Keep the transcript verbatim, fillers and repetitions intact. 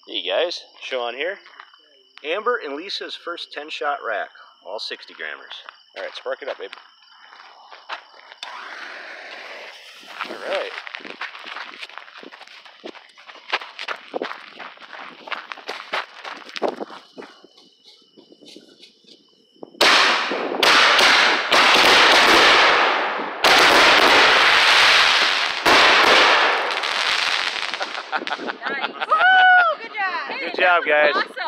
Hey guys, Sean here. Amber and Lisa's first ten shot rack, all sixty grammers. All right, spark it up, babe. All right. Nice. Woo! Good job. Good job, guys. Awesome.